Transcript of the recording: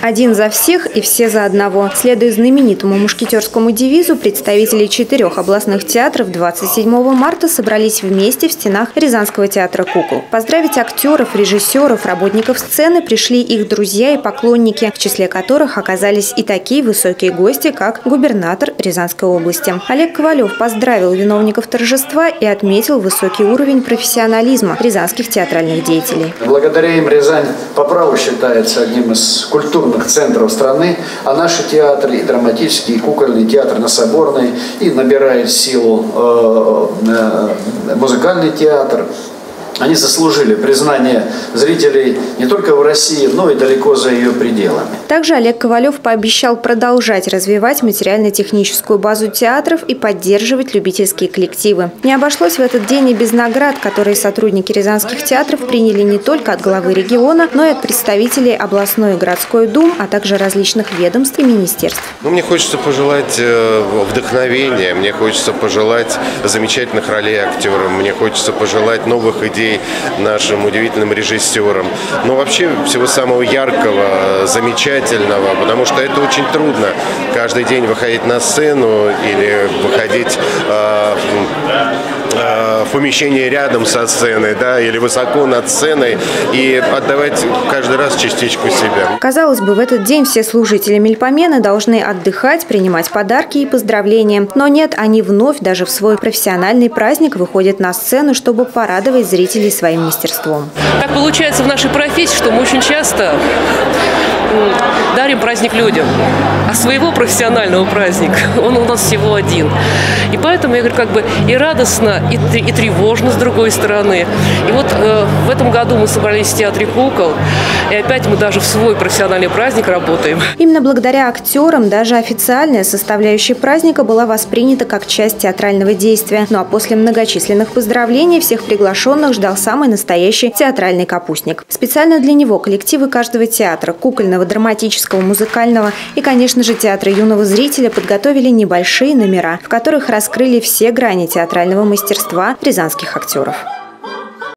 Один за всех и все за одного. Следуя знаменитому мушкетерскому девизу, представители 4 областных театров 27 марта собрались вместе в стенах Рязанского театра кукол. Поздравить актеров, режиссеров, работников сцены пришли их друзья и поклонники, в числе которых оказались и такие высокие гости, как губернатор Рязанской области. Олег Ковалев поздравил виновников торжества и отметил высокий уровень профессионализма рязанских театральных деятелей. Благодаря им Рязань по праву считается одним из культурных центров страны, а наши театры, и драматический, и кукольный театр на Соборной, и набирает силу музыкальный театр. Они заслужили признание зрителей не только в России, но и далеко за ее пределами. Также Олег Ковалев пообещал продолжать развивать материально-техническую базу театров и поддерживать любительские коллективы. Не обошлось в этот день и без наград, которые сотрудники рязанских театров приняли не только от главы региона, но и от представителей областной и городской дум, а также различных ведомств и министерств. Мне хочется пожелать вдохновения, мне хочется пожелать замечательных ролей актерам, мне хочется пожелать новых идей нашим удивительным режиссерам. Но вообще всего самого яркого, замечательного, потому что это очень трудно каждый день выходить на сцену или выходить в помещение рядом со сценой, да, или высоко над сценой и отдавать каждый раз частичку себя. Казалось бы, в этот день все служители Мельпомены должны отдыхать, принимать подарки и поздравления. Но нет, они вновь даже в свой профессиональный праздник выходят на сцену, чтобы порадовать зрителей своим мастерством. Так получается в нашей профессии, что мы очень часто дарим праздник людям, а своего профессионального праздника он у нас всего один. И поэтому я говорю, как бы и радостно, и тревожно с другой стороны. И вот в этом году мы собрались в театре кукол, и опять мы даже в свой профессиональный праздник работаем. Именно благодаря актерам даже официальная составляющая праздника была воспринята как часть театрального действия. Ну а после многочисленных поздравлений всех приглашенных ждал самый настоящий театральный капустник. Специально для него коллективы каждого театра, кукольного, драматического, музыкального и, конечно же, театра юного зрителя подготовили небольшие номера, в которых раскрыли все грани театрального мастерства рязанских актеров.